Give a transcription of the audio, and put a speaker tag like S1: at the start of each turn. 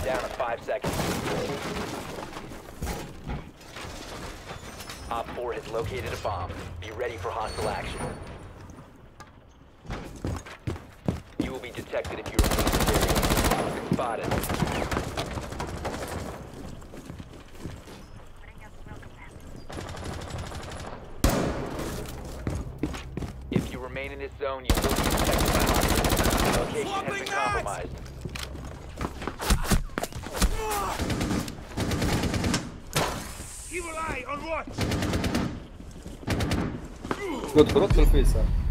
S1: down to 5 seconds. Op 4 has located a bomb. Be ready for hostile action. You will be detected if you remain in this area. Spotted. If you remain in this zone, you will be detected by hostiles. The location has been compromised.
S2: Evil eye on watch.
S3: Good, good, full face.